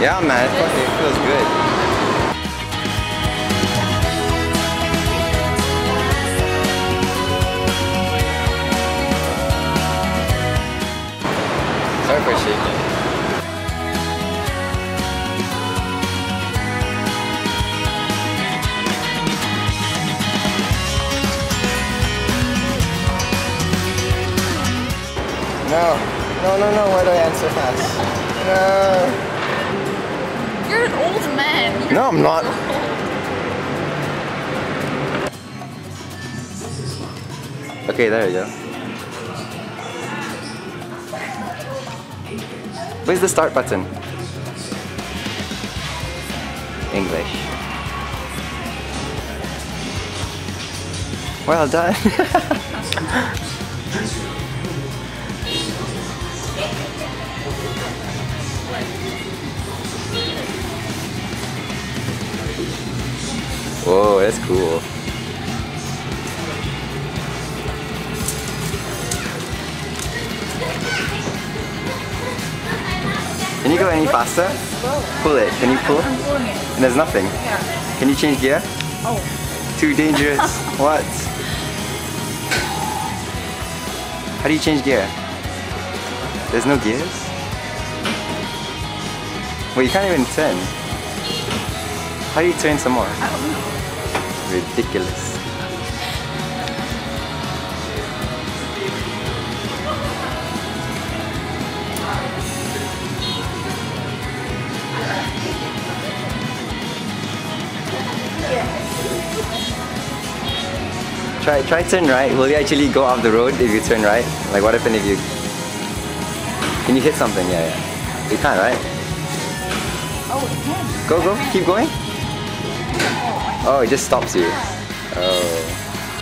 Yeah, man, it fucking feels good. Sorry for shaking. No, why do I answer fast? No. You're an old man. No, I'm not. Okay, there you go. Where's the start button? English. Well done. Whoa, that's cool. Can you go any faster? Pull it. Can you pull? I'm pulling it. And there's nothing. Yeah. Can you change gear? Oh. Too dangerous. What? How do you change gear? There's no gears? Well, you can't even turn. How do you turn some more? I don't know. Ridiculous. Try turn right. Will you actually go off the road if you turn right? Like what happened if you... Can you hit something? Yeah. You can't, right? Oh, it can. Go. Keep going. Oh, it just stops you. Oh.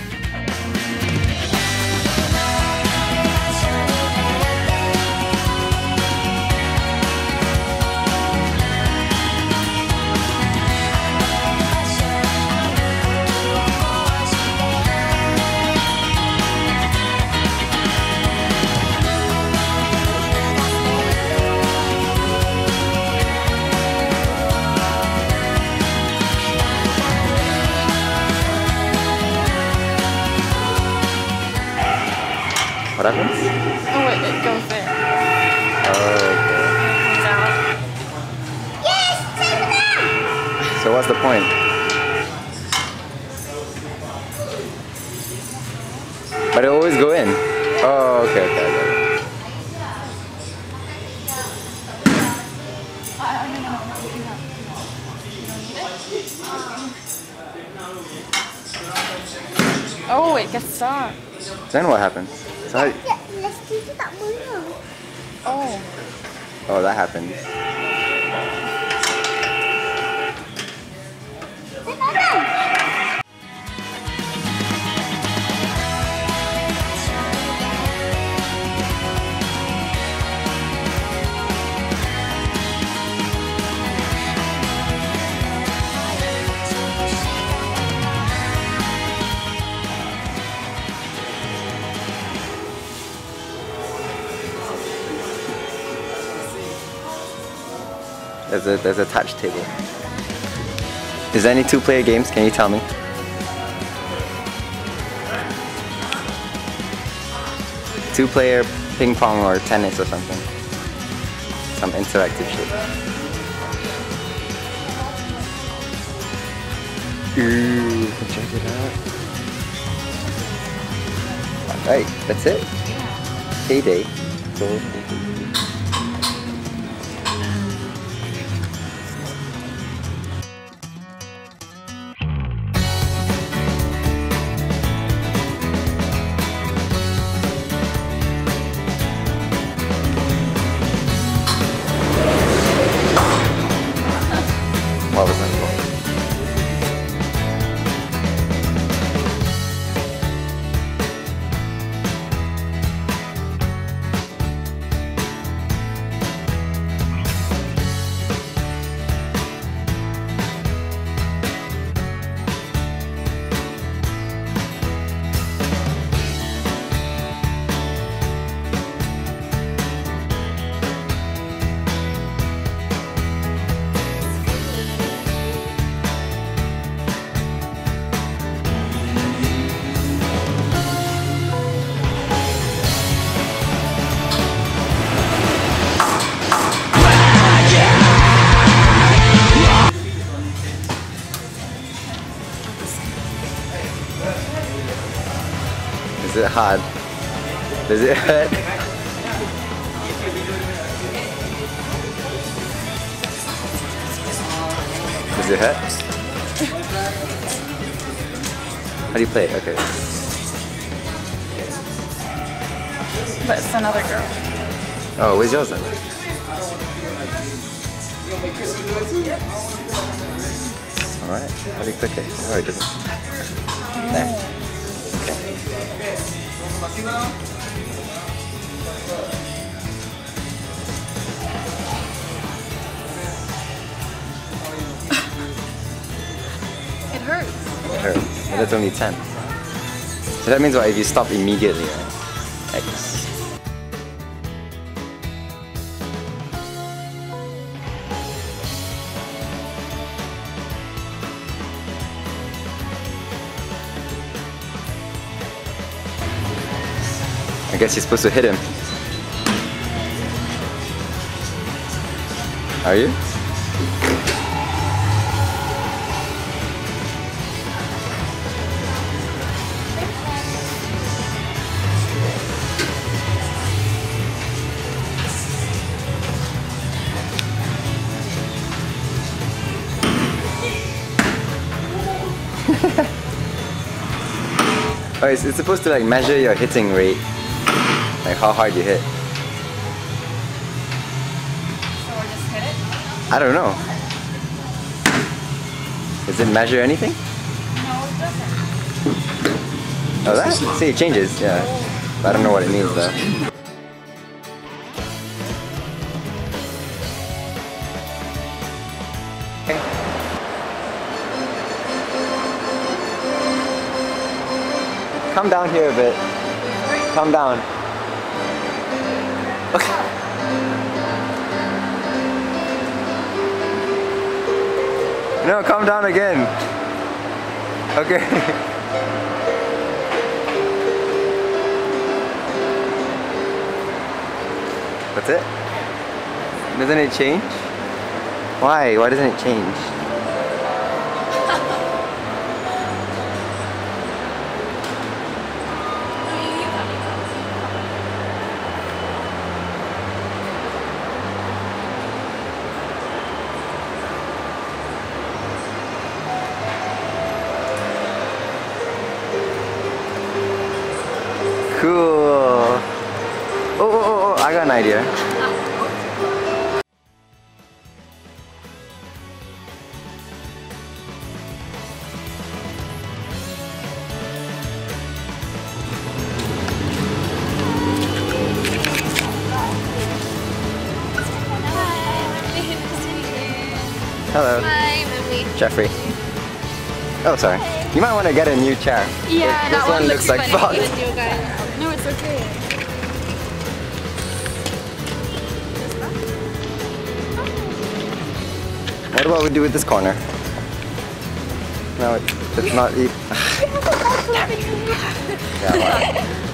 What happens? Oh wait, it goes there. Oh, Comes out. Yes, take it out. okay. So what's the point? But it always go in. Oh, okay. Oh, it gets stuck. Then what happens? So how, Let's do that one. Oh. oh, that happens. There's a touch table. Is there any two-player games? Can you tell me? Two-player ping pong or tennis or something. Some interactive shit. Ooh, check it out. Alright, that's it. Payday. Gold payday. What was that for? hard. Does it hurt? Does it hurt? How do you play it? Okay. But it's another girl. Oh, where's yours then? Alright, how do you click it? Oh, it doesn't. There. Okay. It hurts. It hurts. But that's only 10. So that means what if you stop immediately, right? X. I guess you're supposed to hit him. Are you? Oh, it's supposed to like measure your hitting rate. Like how hard you hit. So we're just hit it? I don't know. Does it measure anything? No, it doesn't. Oh, that? See, it changes, yeah. But I don't know what it means though. Come down here a bit. Come down. Okay. No, come down again. Okay. That's it? Doesn't it change? Why? Why doesn't it change? Cool. Oh, I got an idea. Hello. Hi, Mommy. Jeffrey. Oh, sorry. You might want to get a new chair. Yeah, This one looks like fuck. No, it's okay. What about we do with this corner? No, it's not. Yeah, wow.